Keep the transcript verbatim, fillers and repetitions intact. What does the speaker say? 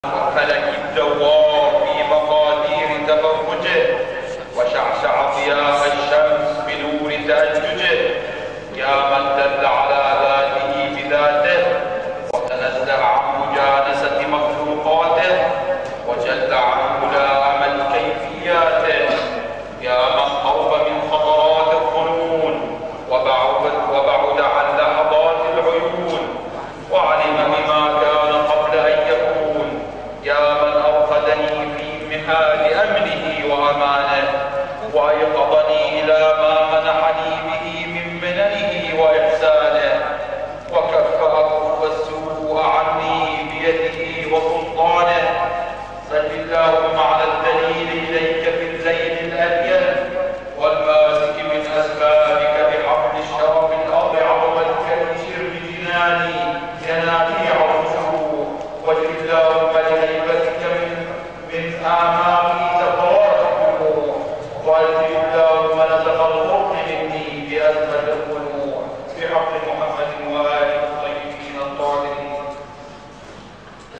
وفلك الدوار في مقادير تفرجه، وشعشع ضياء الشمس بنور تأججه. يا من دل على ذاته بذاته وتنزه عن مجانسة مخلوقاته وجل عن ملائمة كيفياته. يا من قرب من خطرات الظنون وبعد, وبعد عن لحظات العيون وعلم بما كان قبل أن يكون. يا من أرقدني في مهاد أمنه وأمانه وأيقظني إلى ما منحني به من مننه وإحسانه وكف أكف السوء عني بيده وسلطانه. صل اللهم على الدليل إليك في الليل الأليل والماسك من أسبابك بحبل الشرف الأضع والكريم بجناني ينابيع الخشوع. واجعل اللهم لهيبتك من من آمالي تبارك الأمور، واجعل اللهم نزغ القرب مني بأسفل القلوب بحق محمد